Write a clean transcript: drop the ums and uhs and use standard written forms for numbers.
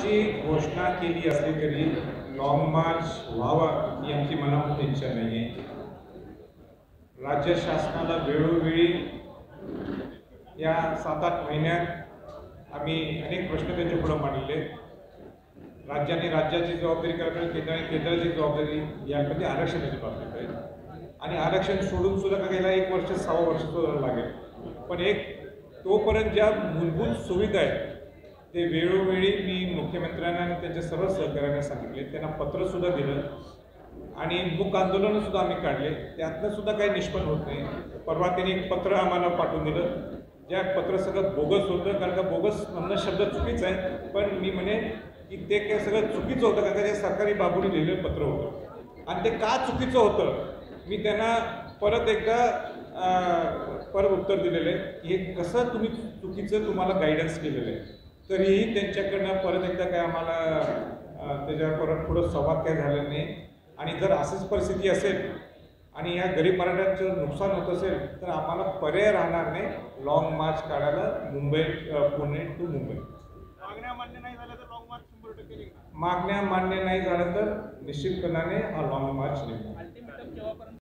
जरी घोषणा केली असली तरी लॉंग मार्च व्हावा ही आमची मनापासून इच्छा नाही आहे. राज्य शासनाला वेळोवेळी या 7-8 महिन्यात आम्ही अनेक प्रश्न त्यांच्या पुढे मांडले. राज्याने राज्याची जबाबदारी करावी, केंद्राने केंद्राची जबाबदारी, यामध्ये आरक्षणाची बाबतीत आहे. आणि आरक्षण सोडून सुद्धा गेला 1 वर्ष 6 वर्ष लागेल. पण तोपर्यंत ज्या मूलभूत सुविधा आहेत ते वेळोवेळी मी मुख्यमंत्र्यांना आणि त्यांच्या सर्व सहकार्यांना सांगितले. त्यांना पत्रसुद्धा दिलं आणि मूक आंदोलनसुद्धा आम्ही काढले. त्यातनं सुद्धा काही निष्पन्न होत नाही. परवा त्यांनी एक पत्र आम्हाला पाठवून दिलं, ज्या पत्र सगळं बोगस होतं. कारण का बोगस म्हणणं शब्द चुकीचं आहे, पण मी म्हणेन की ते काय सगळं चुकीचं होतं, कारण का ते सरकारी बाबूने लिहिलेलं पत्र होतं. आणि ते का चुकीचं होतं मी त्यांना परत एकदा उत्तर दिलेलं आहे की हे कसं तुम्ही चुकीचं तुम्हाला गायडन्स केलेलं आहे. तरीही त्यांच्याकडनं परत एकदा काय आम्हाला त्याच्या परत पुढं संवाद काय झाला नाही. आणि जर अशीच परिस्थिती असेल आणि या गरीब मराठ्यांचं नुकसान होत असेल तर आम्हाला पर्याय राहणार नाही लॉंग मार्च काढायला पुणे टू मुंबई. मागण्या मान्य नाही झाल्या तर लॉंग मार्च 100% मागण्या मान्य नाही झाल्या तर निश्चितपणाने हा लॉंग मार्च निघतो.